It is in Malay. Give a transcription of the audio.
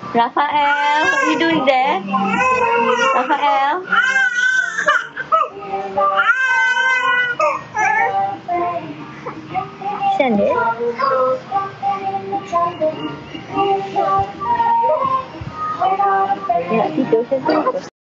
Raphael, what are you doing there? Raphael? Känn det? Ya, tidur macam tu.